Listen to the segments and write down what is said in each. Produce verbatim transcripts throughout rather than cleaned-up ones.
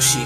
Music.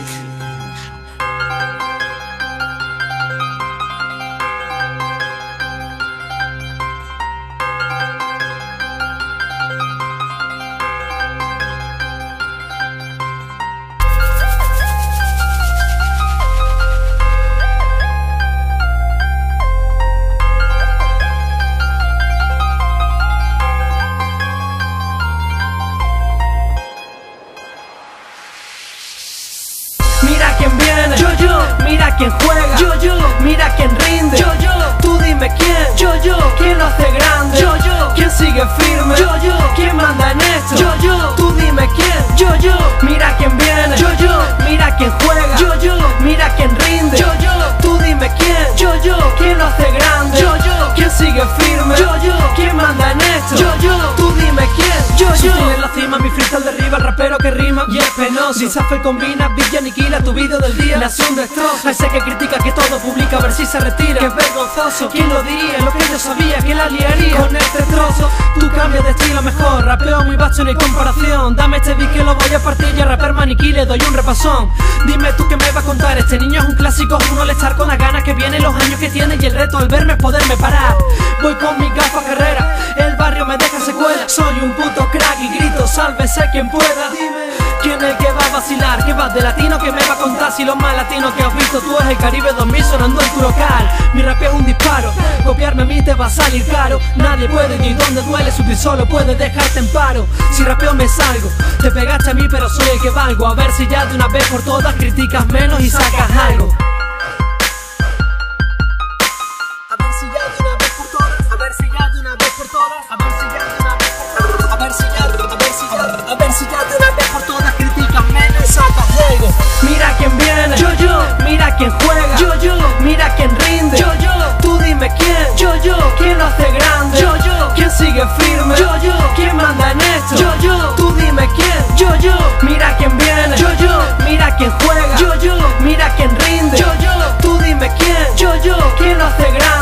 Mira quién viene, yo, yo. Mira quién juega, yo, yo. Mira quién rinde, yo, yo. Tú dime quién, yo, yo. Quién lo hace grande, yo, yo. Quién sigue firme, yo, yo. Quién manda en esto, yo, yo. Tú dime quién, yo, yo. Mira quién viene, yo, yo. Mira quién juega, yo, yo. Mira quién rinde, yo, yo. Tú dime quién, yo, yo. Quién lo hace grande, yo, yo. Quién sigue firme, yo, yo. Quién manda en esto, yo, yo. Tú dime quién, yo, yo. Soy en la cima, mi freestyle derriba el rapero que rima y es penoso. Si Safer combina, beat y aniquila tu vídeo del día, le hace un destrozo. A ese que critica que todo publica, a ver si se retira, que es vergonzoso. ¿Quién lo diría? Lo que yo sabía, que la liaría con este trozo. Tú cambias de estilo mejor, rapeo muy bacho, no hay comparación. Dame este beat que lo voy a partir y a rapper maniquí le doy un repasón. Dime tú qué me va a contar, este niño es un clásico, un molestar con las ganas que viene, los años que tiene y el reto al verme es poderme parar. Voy con mis gafas carrera, el barrio me deja secuela. Soy un puto crack y grito, sálvese quien pueda. Dime, ¿quién es el que va a vacilar? ¿Qué vas de latino que me va a contar? Si los más latinos que has visto tú es el Caribe dos mil sonando en tu local. Mi rap es un disparo, copiarme a mí te va a salir caro. Nadie puede ni donde duele, subir solo puede dejarte en paro. Si rapeo me salgo, te pegaste a mí pero soy el que valgo. A ver si ya de una vez por todas criticas menos y sacas algo. A ver si ya de una vez por todas, a ver si ya de una vez por todas, a ver si ya de una vez por todas, a ver si ya, a ver si ya, a ver si ya de una vez por todas criticas menos y sacas algo. Mira quién viene, yo, yo. Mira quién juega, yo, yo. Mira quién rinde, yo, yo. Tú dime quién, yo, yo. Quién lo hace grande, yo, yo. Quién sigue firme, yo, yo. Quién manda en esto, yo, yo. Tú dime quién, yo, yo. Mira quién viene, yo, yo. Mira quién juega, yo, yo. Mira quién rinde, yo, yo. Tú dime quién, yo, yo. Quién lo hace grande.